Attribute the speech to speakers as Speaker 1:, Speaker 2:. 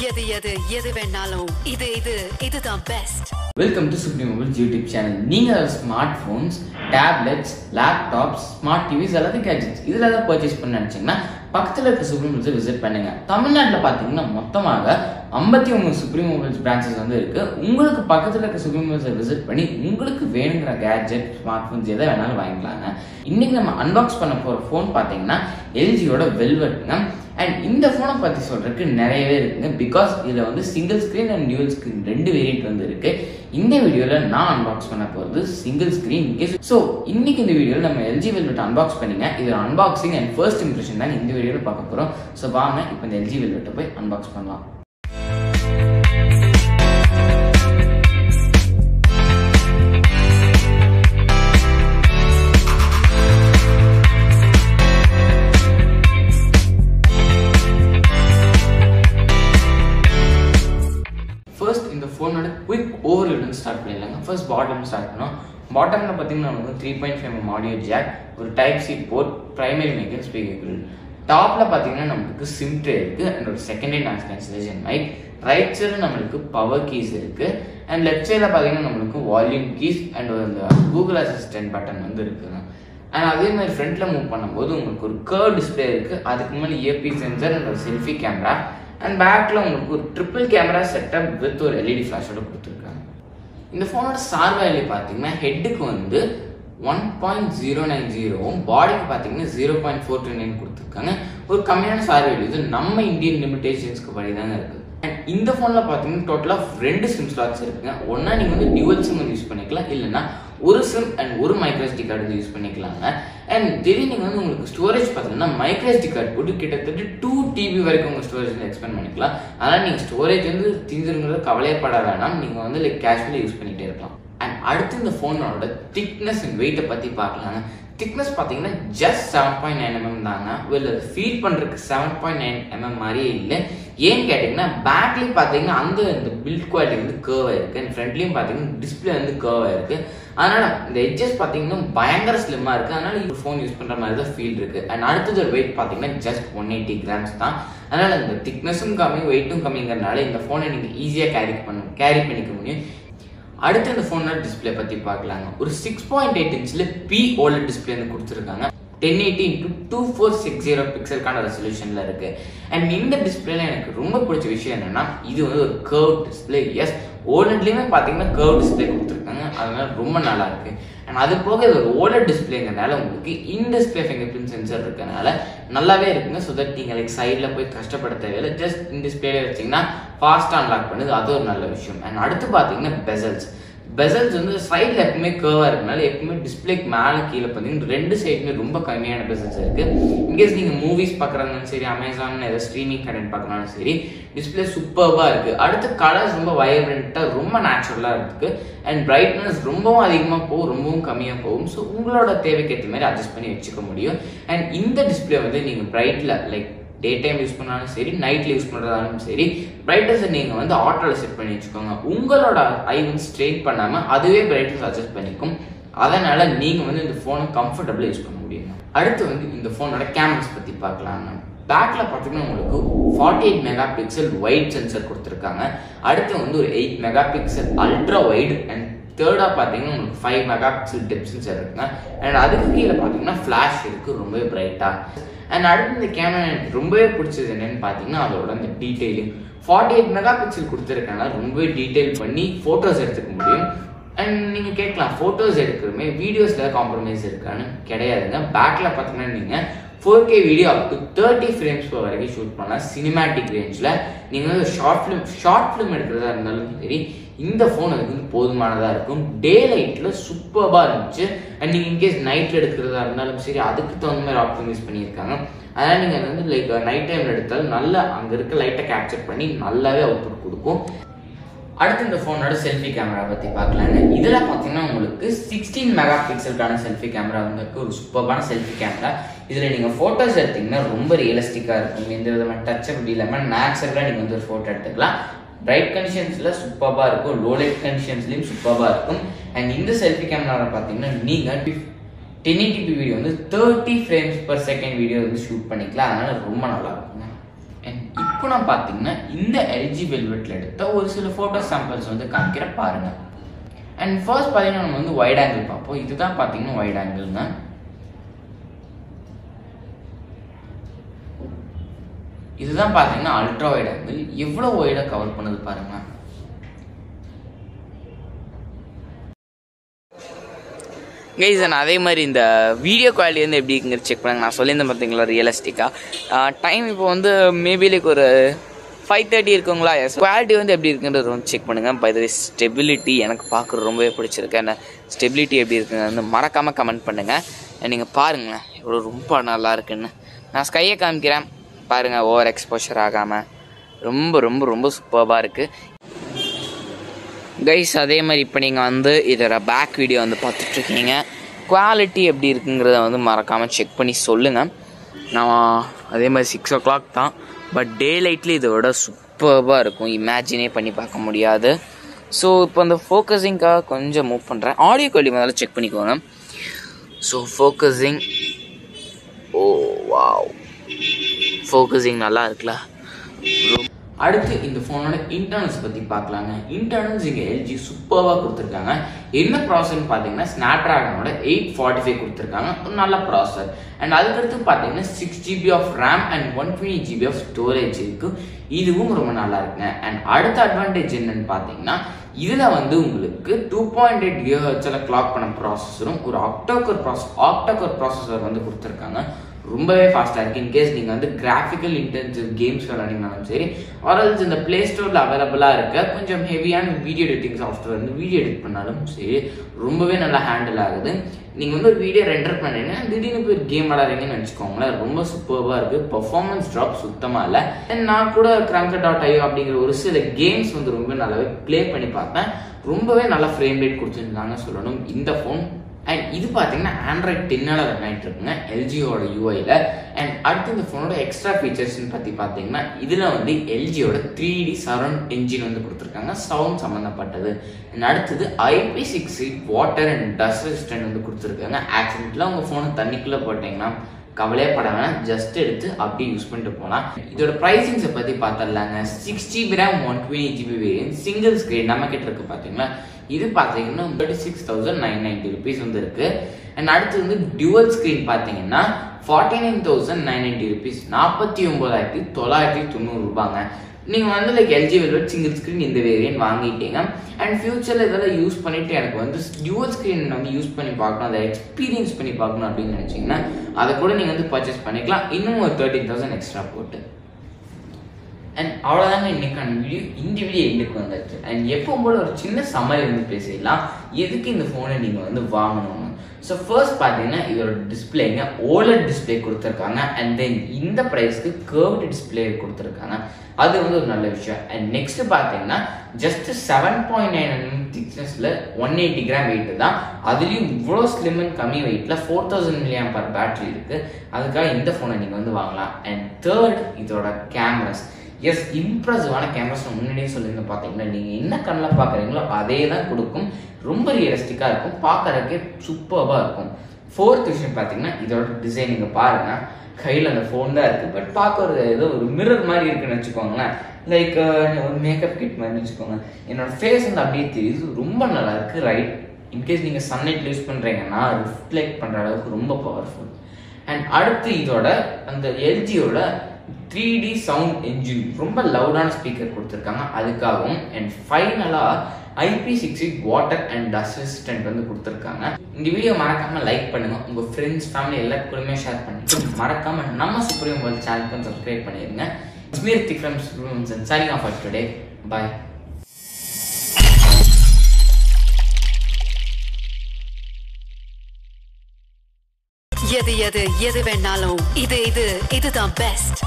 Speaker 1: எது வேணாலும் இதுதான் best.
Speaker 2: Welcome to Supreme Mobiles YouTube channel. நீங்கள் smart phones, tablets, laptops, smart TVs எல்லாத்தையும் கேட்ஜெட்ஸ் இதில் ஏதாவது பர்ச்சேஸ் பண்ண நினச்சிங்கன்னா பக்கத்தில் இருக்க சுப்ரீம் மொபைல்ஸை விசிட் பண்ணுங்க. தமிழ்நாட்டில் பார்த்தீங்கன்னா மொத்தமாக 59 சுப்ரீம் மொபைல்ஸ் பிரான்ச்சஸ் வந்து இருக்கு. உங்களுக்கு பக்கத்தில் இருக்க சுப்ரீம் மொபைல்ஸை விசிட் பண்ணி உங்களுக்கு வேணுங்கிற கேட்ஜெட், ஸ்மார்ட் ஃபோன்ஸ் எதை வேணாலும் வாங்கிக்கலாங்க. இன்னைக்கு நம்ம அன்பாக்ஸ் பண்ண போகிற ஃபோன் பார்த்தீங்கன்னா எல்ஜியோட வெல்வெட்ங்க. அண்ட் இந்த ஃபோனை பற்றி சொல்கிறதுக்கு நிறையவே இருக்குங்க. பிகாஸ் இதில் வந்து single screen and dual screen 2 variant வந்து இருக்கு. இந்த வீடியோவில் நான் அன்பாக்ஸ் பண்ண போகிறது சிங்கிள் ஸ்க்ரீன். ஸோ இன்னைக்கு இந்த வீடியோவில் நம்ம எல்ஜி வெல்வெட் அன்பாக்ஸ் பண்ணிங்க. இது அன்பாக்சிங் அண்ட் ஃபர்ஸ்ட் இம்ப்ரெஷன் தான் இந்த வீடியோவில் பார்க்க போகிறோம். ஸோ வாங்க இப்போ இந்த எல்ஜி வெல்வெட்டை போய் அன்பாக்ஸ் பண்ணலாம். ஃபோனோட குவிக் ஓவர்வியூ ஸ்டார்ட் பண்ணிடலாங்க. ஃபர்ஸ்ட் பாட்டம் ஸ்டார்ட் பண்ணோம். பாட்டமில் பார்த்தீங்கன்னா நமக்கு 3.5mm ஆடியோ ஜாக், ஒரு type C port, primary mic, speaker. டாப்பில் பார்த்தீங்கன்னா நமக்கு சிம் ட்ரே இருக்குது அண்ட் ஒரு secondary noise cancellation mic. Right சைடில் நம்மளுக்கு பவர் கீஸ் இருக்குது அண்ட் லெஃப்ட் சைடில் பார்த்தீங்கன்னா நம்மளுக்கு வால்யூம் கீஸ் அண்ட் இந்த கூகுள் அசிஸ்டன்ட் பட்டன் வந்து இருக்குங்க. அண்ட் அதே மாதிரி ஃப்ரண்ட்டில் மூவ் பண்ணும்போது உங்களுக்கு ஒரு கர்வ் டிஸ்பிளே இருக்குது. அதுக்கு முன்னாடி இயர்பீஸ் சென்சர் அண்ட் ஒரு செல்ஃபி கேமரா அண்ட் பேக்கில் உங்களுக்கு ஒரு ட்ரிபிள் கேமரா செட்டப் வித் ஒரு எல்இடி ஃப்ளாஷோட கொடுத்துருக்காங்க. இந்த ஃபோனோட ஸ்டார் வேல்யூ பார்த்தீங்கன்னா ஹெட்டுக்கு வந்து 1.090, பாடிக்கு பார்த்தீங்கன்னா 0.429 கொடுத்துருக்காங்க. ஒரு கம்மியான ஸ்டார் வேல்யூ. இது நம்ம இந்தியன் லிமிடேஷன்ஸ்க்கு படி தாங்க இருக்குது. அண்ட் இந்த ஃபோனில் பார்த்தீங்கன்னா டோட்டலாக 2 சிம் ஸ்லாட்ஸ் இருக்குங்க. ஒன்றா நீங்கள் வந்து டியூவல் சிம் வந்து யூஸ் பண்ணிக்கலாம், இல்லைன்னா ஒரு சிம் அண்ட் ஒரு மைக்ரோஎஸ்டி கார்டு வந்து யூஸ் பண்ணிக்கலாங்க. அண்ட் திடீர்னு நீங்கள் வந்து உங்களுக்கு ஸ்டோரேஜ் பார்த்தீங்கன்னா மைக்ரோஎஸ்டி கார்டு போட்டு கிட்டத்தட்ட 2 TB வரைக்கும் உங்கள் ஸ்டோரேஜ் வந்து எக்ஸ்பெண்ட் பண்ணிக்கலாம். அதனால் நீங்கள் ஸ்டோரேஜ் வந்து தீர்ந்துருங்கிறது கவலையப்பட வேணாம். நீங்கள் வந்து கேஷுவலி யூஸ் பண்ணிகிட்டே இருக்கலாம். அண்ட் அடுத்து இந்த ஃபோனோட திக்னஸ் அண்ட் வெயிட்டை பற்றி பார்க்கலாங்க. திக்னஸ் பார்த்தீங்கன்னா ஜஸ்ட் 7.9mm தாங்க. வெளில ஃபீல் பண்ணுறதுக்கு 7.9mm மாதிரியே இல்லை. ஏன்னு கேட்டிங்கன்னா பேக்லேயும் பார்த்தீங்கன்னா அந்த பில்ட் குவாலிட்டி வந்து கர்வ் ஆயிருக்கு அண்ட் ஃப்ரண்ட்லேயும் பார்த்தீங்கன்னா டிஸ்பிளே வந்து கர்வ் ஆயிருக்கு. அதனால் இந்த எட்ஜஸ் பார்த்தீங்கன்னா பயங்கர ஸ்லிம்மாக இருக்குது. அதனால் இப்போ ஃபோன் யூஸ் பண்ணுற மாதிரி தான் ஃபீல் இருக்குது. அண்ட் அடுத்தது வெயிட் பார்த்தீங்கன்னா ஜஸ்ட் 180 grams தான். அதனால் இந்த திக்னஸும் கம்மி, வெயிட்டும் கம்மிங்கிறதுனால இந்த ஃபோனை நீங்கள் ஈஸியாக கேரி பண்ணிக்க முடியும். அடுத்து இந்த ஃபோனோட டிஸ்பிளே பற்றி பார்க்கலாங்க. ஒரு 6.8 inch POLED டிஸ்பிளே வந்து கொடுத்துருக்காங்க. 1080x2460 பிக்சலுக்கான ரெசல்யூஷன்ல இருக்கு. அண்ட் இந்த டிஸ்பிளேல எனக்கு ரொம்ப பிடிச்ச விஷயம் என்னன்னா இது வந்து ஒரு கர்வ் டிஸ்பிளே. எஸ், ஓலட்லயுமே பாத்தீங்கன்னா கர்வ் டிஸ்பிளே கொடுத்துருக்காங்க. அதனால ரொம்ப நல்லா இருக்கு. அண்ட் அது போக இது ஒரு ஓலட் டிஸ்பிளேங்கிறதுனால உங்களுக்கு in display fingerprint sensor இருக்கனால நல்லாவே இருக்குங்க. ஸோ தட் நீங்க சைட்ல போய் கஷ்டப்பட தேவையில்லை. ஜஸ்ட் இன் டிஸ்பிளே வச்சீங்கன்னா ஃபாஸ்டா அன்லாக் பண்ணுது. அது ஒரு நல்ல விஷயம். அண்ட் அடுத்து பாத்தீங்கன்னா பெசல்ஸ் வந்து சைடில் எப்பவுமே கர்வாக இருக்கனால எப்பவுமே டிஸ்பிளேக்கு மேலே கீழே பார்த்தீங்கன்னா 2 சைடுமே ரொம்ப கம்மியான பெசல்ஸ் இருக்கு. இன்கேஸ் நீங்கள் மூவிஸ் பார்க்குறாங்கன்னு சரி, அமேசான் ஏதாவது ஸ்ட்ரீமிங் கண்டென்ட் பார்க்குறாலும் சரி, டிஸ்பிளே சூப்பராக இருக்கு. அடுத்து கலர்ஸ் ரொம்ப வைப்ரண்ட்டாக ரொம்ப நேச்சுரலாக இருக்கு. அண்ட் பிரைட்னஸ் ரொம்பவும் அதிகமாக போகும், ரொம்பவும் கம்மியாக போகும். ஸோ உங்களோட தேவைக்கு ஏற்ற மாதிரி அட்ஜஸ்ட் பண்ணி வச்சுக்க முடியும். அண்ட் இந்த டிஸ்பிளே வந்து நீங்கள் பிரைட்டில் லைக் டே டைம் யூஸ் பண்ணாலும் சரி, நைட்ல யூஸ் பண்ணுறதாலும் சரி, பிரைட்னஸ் நீங்கள் வந்து ஆட்டோவில் செட் பண்ணி வச்சுக்கோங்க. உங்களோட ஐ வந்து ஸ்ட்ரெயின் பண்ணாமல் அதுவே பிரைட்னஸ் அட்ஜஸ்ட் பண்ணிக்கும். அதனால நீங்கள் வந்து இந்த ஃபோனை கம்ஃபர்டபுளாக யூஸ் பண்ண முடியும். அடுத்து வந்து இந்த ஃபோனோட கேமராஸ் பற்றி பார்க்கலாங்க. பேக்ல பார்த்தீங்கன்னா உங்களுக்கு 48 மெகாபிக்சல் வைட் சென்சர் கொடுத்துருக்காங்க. அடுத்து வந்து ஒரு 8 மெகாபிக்சல் அல்ட்ரா வைட் அண்ட் தேர்டாக பார்த்தீங்கன்னா உங்களுக்கு 5 மெகாபிக்சல் டெப்த் சென்சர் இருக்குங்க. அண்ட் அதுக்கு கீழே பார்த்தீங்கன்னா ஃப்ளாஷ் இருக்குது ரொம்பவே பிரைட்டாக. அண்ட் அடுத்து இந்த கேமரா எனக்கு ரொம்பவே பிடிச்சது என்னன்னு பார்த்தீங்கன்னா அதோட அந்த டீட்டெயிலிங். 48 மெகாபிக்சல் கொடுத்துருக்கனால ரொம்பவே டீட்டெயில் பண்ணி ஃபோட்டோஸ் எடுத்துக்க முடியும். அண்ட் நீங்கள் கேட்கலாம் ஃபோட்டோஸ் எடுக்கிறமே வீடியோஸில் காம்ப்ரமைஸ் இருக்கான்னு. கிடையாதுங்க. பேக்கில் பார்த்தீங்கன்னா நீங்கள் 4K video up to 30 frames per வரைக்கும் ஷூட் பண்ணலாம். சினிமேட்டிக் ரேஞ்சில் நீங்கள் வந்து ஷார்ட் ஃபிலிம் எடுக்கிறதா இருந்தாலும் சரி, இந்த ஃபோன் அதுக்கு வந்து போதுமானதாக இருக்கும். டே லைட்டில் சூப்பராக இருந்துச்சு. அண்ட் நீங்கள் இன்கேஸ் நைட்டில் எடுக்கிறதா இருந்தாலும் சரி, அதுக்கு தகுந்த மாதிரி ஆப்டிமைஸ் பண்ணியிருக்காங்க. அதனால் நீங்கள் வந்து லைக் நைட் டைமில் எடுத்தாலும் நல்லா அங்கே இருக்க லைட்டை கேப்சர் பண்ணி நல்லாவே அவுட்புட் கொடுக்கும். அடுத்து இந்த ஃபோனோட செல்ஃபி கேமரா பற்றி பார்க்கலாங்க. இதில் பார்த்தீங்கன்னா உங்களுக்கு 16 மெகாபிக்சலுக்கான செல்ஃபி கேமரா வந்து ஒரு சூப்பரான செல்ஃபி கேமரா. இதில் நீங்கள் ஃபோட்டோஸ் எடுத்தீங்கன்னா ரொம்ப ரியலிஸ்டிக்காக இருக்கும். எந்த விதமான டச் அப்படி இல்லாமல் நேச்சுரலாக நீங்கள் வந்து ஒரு ஃபோட்டோ எடுத்துக்கலாம். பிரைட் கண்டிஷன்ஸில் சூப்பராக இருக்கும், லோ லைட் கண்டிஷன்ஸ்லையும் சூப்பராக இருக்கும். அண்ட் இந்த செல்ஃபி கேமராவில் பார்த்தீங்கன்னா நீங்கள் 1080p வீடியோ வந்து 30 frames per second வீடியோ வந்து ஷூட் பண்ணிக்கலாம். அதனால ரொம்ப நல்லா இருக்குங்க. அண்ட் இப்போ நான் பார்த்தீங்கன்னா இந்த எல்ஜி வெல்வெட்டில் எடுத்த ஒரு சில ஃபோட்டோ சாம்பிள்ஸ் வந்து காமிக்கிற பாருங்க. அண்ட் ஃபர்ஸ்ட் பார்த்தீங்கன்னா நம்ம வந்து வைட் ஆங்கிள் பார்ப்போம். இதுதான் பார்த்தீங்கன்னா வைட் ஆங்கிள்ங்க. இதுதான் பார்த்தீங்கன்னா அல்ட்ரா வைட் ஆங்கிள். எவ்வளோ வைடாக கவர் பண்ணது பாருங்க. கைஸ் நான் அதே மாதிரி இந்த வீடியோ குவாலிட்டி வந்து எப்படி இருக்குங்கிற செக் பண்ணுங்க. நான் சொல்லியிருந்தேன் பார்த்தீங்களா ரியலிஸ்டிக்காக. டைம் இப்போ வந்து மேபி லைக் ஒரு 5:30 இருக்குங்களா. குவாலிட்டி வந்து எப்படி இருக்குன்றது வந்து செக் பண்ணுங்கள். பை த வே ஸ்டெபிலிட்டி எனக்கு பார்க்குறது ரொம்பவே பிடிச்சிருக்கு. அந்த ஸ்டெபிலிட்டி எப்படி இருக்குங்க வந்து மறக்காமல் கமெண்ட் பண்ணுங்கள். நீங்கள் பாருங்களேன் எவ்வளோ ரொம்ப நல்லா இருக்குன்னு. நான் ஸ்கையை காமிக்கிறேன் பாருங்கள். ஓவர் எக்ஸ்போஷர் ஆகாமல் ரொம்ப ரொம்ப ரொம்ப சூப்பராக இருக்குது கைஸ். அதே மாதிரி இப்போ நீங்கள் வந்து இதோட பேக் வீடியோ வந்து பார்த்துட்ருக்கீங்க. குவாலிட்டி எப்படி இருக்குங்கிறத வந்து மறக்காமல் செக் பண்ணி சொல்லுங்கள். நான் அதே மாதிரி 6 o'clock தான், பட் டே லைட்லேயும் இதோட சூப்பராக இருக்கும். இமேஜினே பண்ணி பார்க்க முடியாது. ஸோ இப்போ அந்த ஃபோக்கஸிங்காக கொஞ்சம் மூவ் பண்ணுறேன். ஆடியோ குவாலிட்டி முதல்ல செக் பண்ணிக்கோங்க. So focusing, oh wow, focusing நல்லா இருக்குல்ல. அடுத்து இந்த ஃபோனோட இன்டர்னல்ஸ் பற்றி பார்க்கலாங்க. இன்டர்னல்ஸ் இங்கே எல்ஜி சூப்பராக கொடுத்துருக்காங்க. என்ன ப்ராசர்னு பார்த்தீங்கன்னா ஸ்னாப்ட்ராகனோட 845 கொடுத்துருக்காங்க. ஒரு நல்ல ப்ராசர். அண்ட் அதுக்கடுத்து பார்த்தீங்கன்னா 6GB of RAM and 120GB of storage இருக்கு. இதுவும் ரொம்ப நல்லா இருக்குங்க. அண்ட் அடுத்த அட்வான்டேஜ் என்னன்னு பார்த்தீங்கன்னா இதில் வந்து உங்களுக்கு 2.8 GHz கிளாக் பண்ண ப்ராசஸரும் ஒரு ஆக்டோகோர் ப்ராசஸர் வந்து கொடுத்துருக்காங்க. ரொம்பவே ஃபாஸ்ட்டாக இருக்குது. இன்கேஸ் நீங்கள் வந்து கிராஃபிக்கல் இன்டென்சிவ் கேம்ஸ் விளையாடினாலும் சரி, ஆர்எல்ஸ் இந்த ப்ளே ஸ்டோரில் அவைலபிளாக இருக்க கொஞ்சம் ஹெவியான வீடியோ எடிட்டிங் சாஃப்ட்வேர் வந்து வீடியோ எடிட் பண்ணாலும் சரி ரொம்பவே நல்லா ஹேண்டில் ஆகுது. நீங்கள் வந்து ஒரு வீடியோ ரெண்டர் பண்ணுறீங்கன்னா திடீர்னு போய் கேம் விளையாடுறீங்கன்னு வச்சுக்கோங்களேன், ரொம்ப சூப்பராக இருக்குது. பர்ஃபார்மன்ஸ் ட்ராப் சுத்தமாக இல்லை. நான் கூட Cranker.io அப்படிங்கிற ஒரு சில கேம்ஸ் வந்து ரொம்ப நல்லாவே ப்ளே பண்ணி பார்த்தேன். ரொம்பவே நல்லா ஃப்ரேம் ரேட் கொடுத்துருந்தாங்க சொல்லணும் இந்த ஃபோன். அண்ட் இது பார்த்தீங்கன்னா Android 10 ரன் ஆகிட்டு இருக்குங்க எல்ஜியோட யூஐயில். அண்ட் அடுத்து இந்த ஃபோனோட எக்ஸ்ட்ரா ஃபீச்சர்ஸ்ன்னு பற்றி பார்த்தீங்கன்னா இதில் வந்து எல்ஜியோட 3D சரௌண்ட் என்ஜின் வந்து கொடுத்துருக்காங்க, சவுண்ட் சம்மந்தப்பட்டது. அண்ட் அடுத்தது IP68 water and dust resistant வந்து கொடுத்துருக்காங்க. ஆக்சிடென்ட்ல உங்கள் ஃபோனை தண்ணிக்குள்ளே போட்டிங்கன்னா கவலையே பட வேணாம், ஜஸ்ட் எடுத்து அப்படியே யூஸ் பண்ணிட்டு போகலாம். இதோட ப்ரைசிங்ஸை பற்றி பார்த்துடலாங்க. 6GB RAM 120GB variant single screen நம்ம கிட்ட இருக்கு பார்த்தீங்களா. இது பார்த்தீங்கன்னா 36,990 rupees வந்து இருக்கு. அண்ட் அடுத்து வந்து டியூவல் ஸ்க்ரீன் பார்த்தீங்கன்னா 49,990 rupees, 49,990 ரூபாங்க. நீங்கள் வந்து like LG Velvet single screen இந்த வேரியன்ட் வாங்கிட்டீங்க. அண்ட் ஃபியூச்சரில் இதெல்லாம் யூஸ் பண்ணிட்டு எனக்கு வந்து டியூவல் ஸ்க்ரீன் வந்து யூஸ் பண்ணி பார்க்கணும், அதை எக்ஸ்பீரியன்ஸ் பண்ணி பார்க்கணும் அப்படின்னு நினச்சிங்கன்னா அதை கூட நீங்கள் வந்து பர்ச்சேஸ் பண்ணிக்கலாம், இன்னும் ஒரு 13,000 எக்ஸ்ட்ரா போட்டு. அண்ட் அவ்வளோதாங்க இன்னைக்கான வீடியோ. இந்த வீடியோ எங்களுக்கு வந்துச்சு. அண்ட் எப்பவும் போல ஒரு சின்ன சம்மரி வந்து பேசிடலாம் எதுக்கு இந்த ஃபோனை நீங்கள் வந்து வாங்கணும். ஸோ ஃபர்ஸ்ட் பார்த்தீங்கன்னா இதோட டிஸ்பிளேங்க OLED டிஸ்பிளே கொடுத்துருக்காங்க. அண்ட் தென் இந்த ப்ரைஸ்க்கு கர்வ்டு டிஸ்பிளே கொடுத்துருக்காங்க, அது வந்து ஒரு நல்ல விஷயம். அண்ட் நெக்ஸ்ட் பார்த்தீங்கன்னா ஜஸ்ட் 7.9 mm திக்னஸில் 180 கிராம் வெயிட் தான். அதுலேயும் இவ்வளோ ஸ்லிம் அண்ட் கம்மி வெயிட்டில் 4000 mAh பேட்டரி இருக்குது. அதுக்காக இந்த ஃபோனை நீங்கள் வந்து வாங்கலாம். அண்ட் தேர்ட் இதோட கேமராஸ், எஸ் இம்ப்ரெசிவான கேமராஸ். முன்னாடியே சொல்லியிருந்தேன் பார்த்தீங்கன்னா நீங்கள் என்ன கண்ணில் பார்க்குறீங்களோ அதே தான் கொடுக்கும். ரொம்ப ரியலிஸ்டிக்காக இருக்கும், பார்க்கறதுக்கே சூப்பராக இருக்கும். ஃபோர்த் விஷயம் பார்த்தீங்கன்னா இதோட டிசைன் நீங்கள் பாருங்கள், கையில் அந்த ஃபோன் தான் இருக்குது, பட் பார்க்க ஒரு ஏதோ ஒரு மிரர் மாதிரி இருக்குன்னு வச்சுக்கோங்களேன், லைக் ஒரு மேக்கப் கிட் மாதிரி வச்சுக்கோங்க. என்னோட ஃபேஸ் வந்து அப்படியே தெரியுது, ரொம்ப நல்லா இருக்குது. ரைட், இன்கேஸ் நீங்கள் சன்லைட் யூஸ் பண்ணுறீங்கன்னா ரிஃப்ளெக்ட் பண்ணுற அளவுக்கு ரொம்ப பவர்ஃபுல். அண்ட் அடுத்து இதோட அந்த எல்ஜியோட 3D சவுண்ட் என்ஜின், ரொம்ப லவுடான ஸ்பீக்கர் கொடுத்துருக்காங்க அதுக்காகவும். அண்ட் ஃபைனலாக IP68 water and dust resistant வந்து கொடுத்துருக்காங்க. இந்த வீடியோ மறக்காம லைக் பண்ணுங்க, உங்க ஃப்ரெண்ட்ஸ் ஃபேமிலி எல்லாருக்குமே ஷேர் பண்ணிட்டு மறக்காம நம்ம சுப்ரீம் வேர்ல்ட் சேனலுக்கு சப்ஸ்கிரைப் பண்ணிருங்க. It's me Ritik from Supreme and signing off for today. Bye.
Speaker 1: எது வேணாலும் இதுதான் பெஸ்ட்.